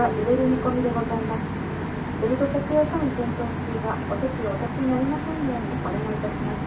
が揺れる見込みでございます。ベルト着用との検討中がお席をお立ちになりませんようにお願いいたします。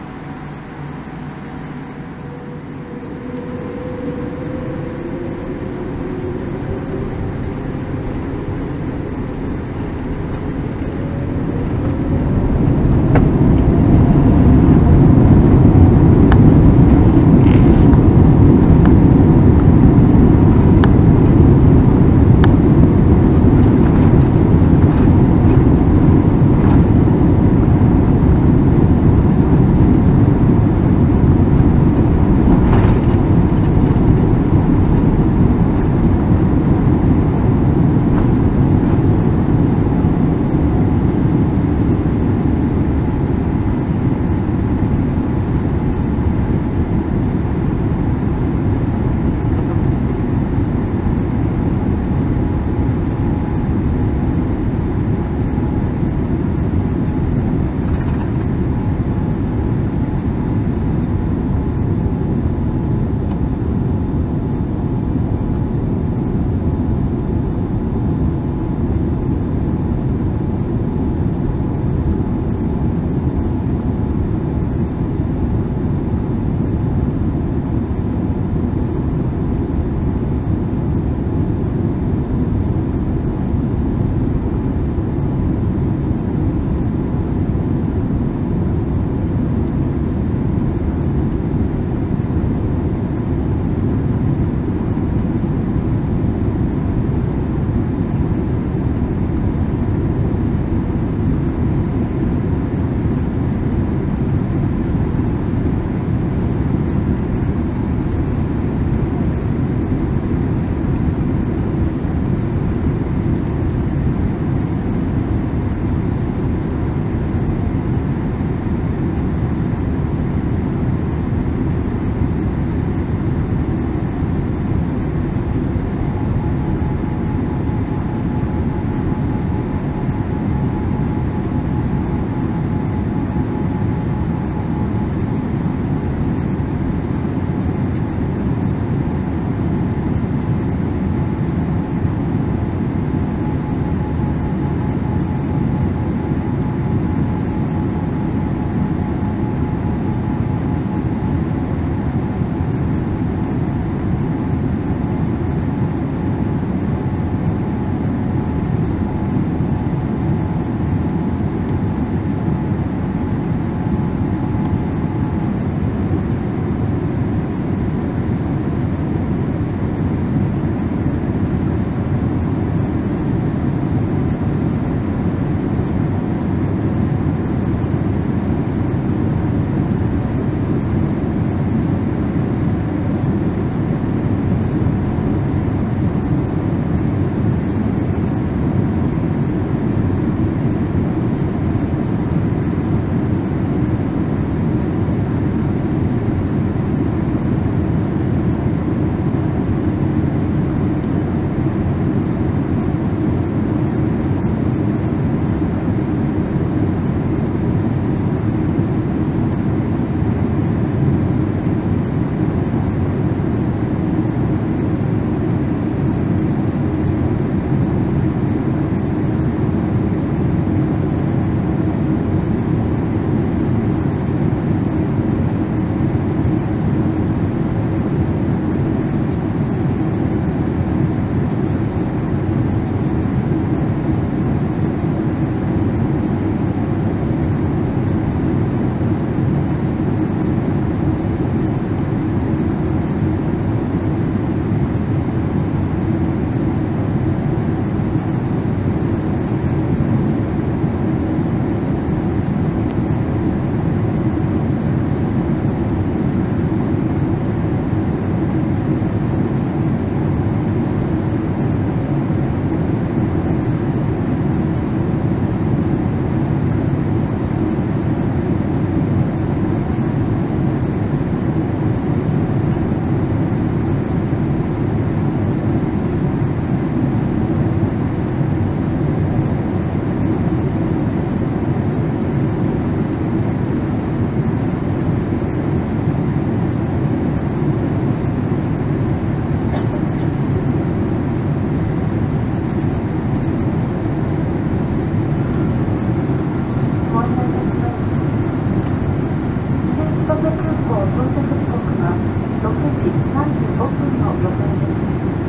到到着時刻は6時35分の予定です。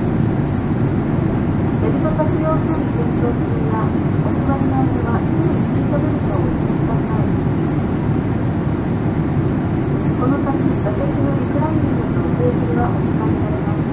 ベルト着用際に転倒中やお座りの間はすぐにシートベルトをおしてください。この先、座席のリクライニングのテーブルはお使いになれます。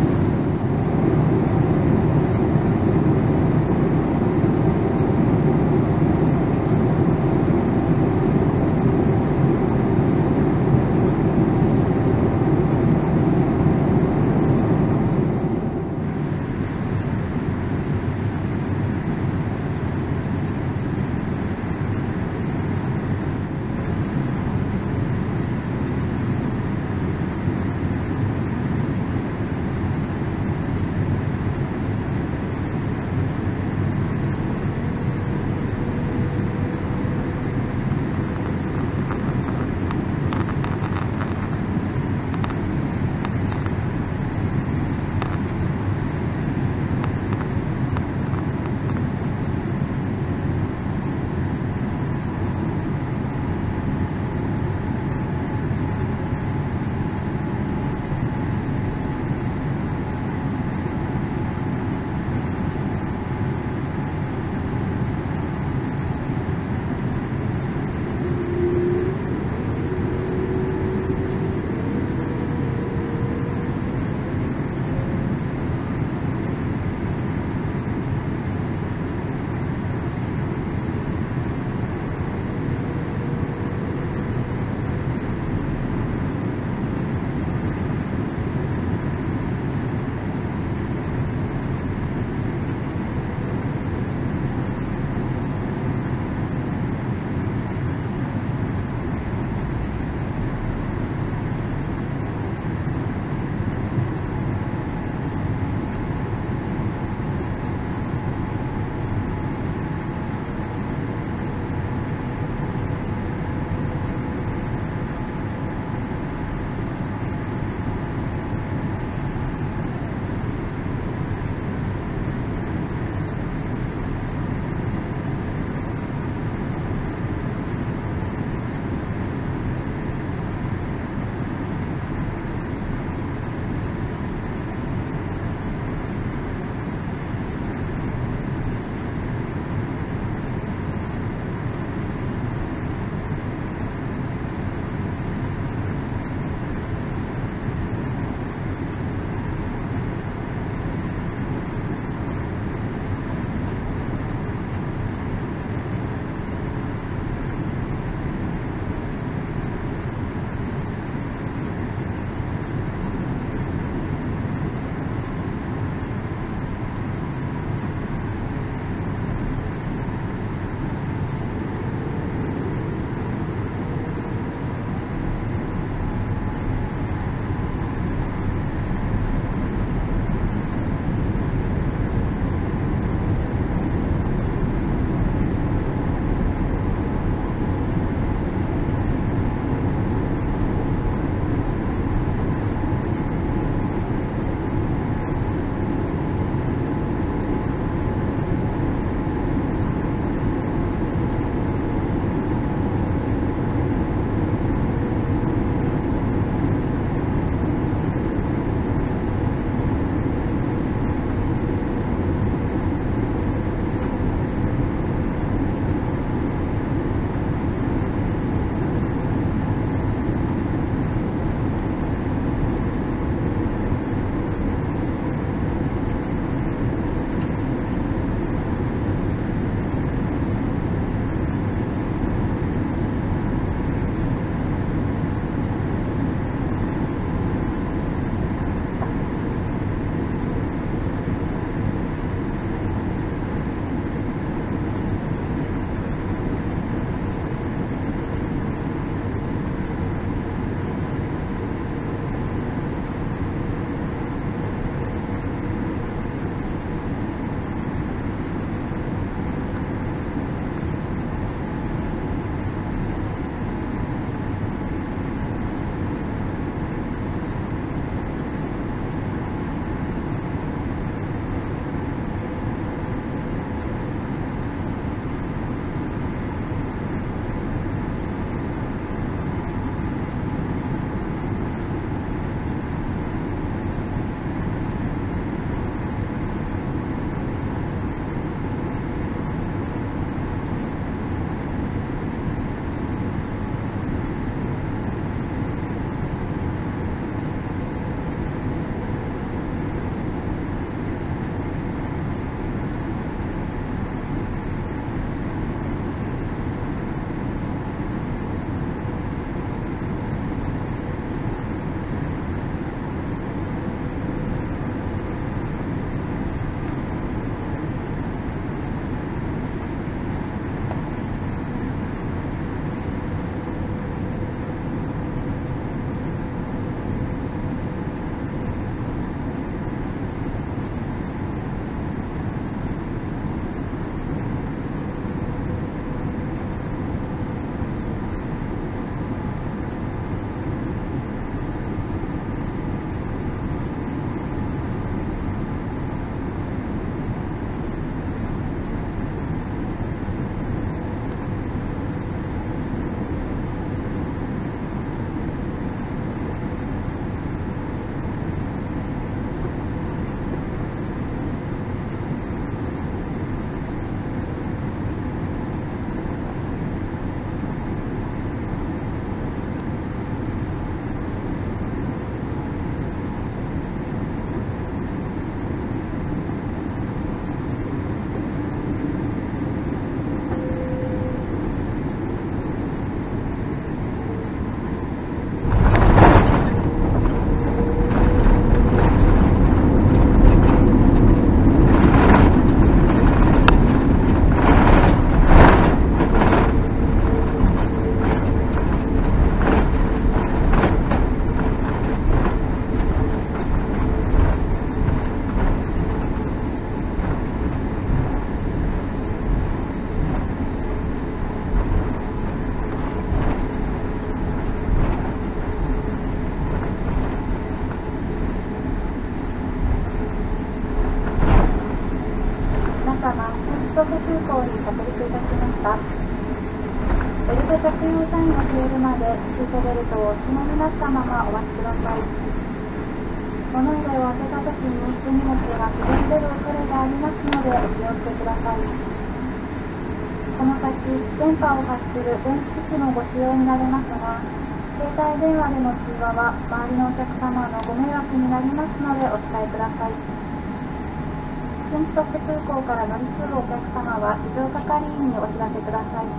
シートベルトをお締めになったままお待ちください。物入れを開けたときに手荷物が滑り出る恐れがありますのでお気をつけください。この先、電波を発する電気機器のご使用になりますが、携帯電話での通話は周りのお客様のご迷惑になりますのでお控えください。新千歳空港から乗り継ぐお客様は非常係員にお知らせください。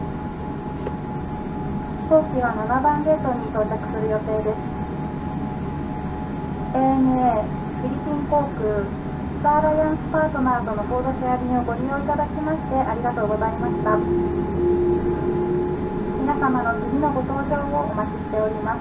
飛行機は7番ゲートに到着する予定です。ANA、フィリピン航空、スターアライアンスパートナーとのコードシェア便をご利用いただきましてありがとうございました。皆様の次のご搭乗をお待ちしております。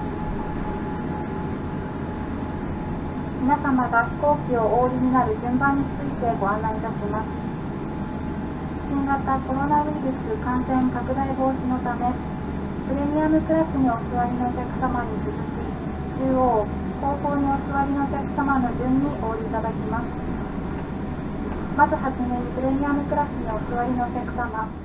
皆様が飛行機をお降りになる順番についてご案内いたします。新型コロナウイルス感染拡大防止のため、プレミアムクラスにお座りのお客様に続き、中央、後方にお座りのお客様の順にお降りいただきます。まずはじめにプレミアムクラスにお座りのお客様。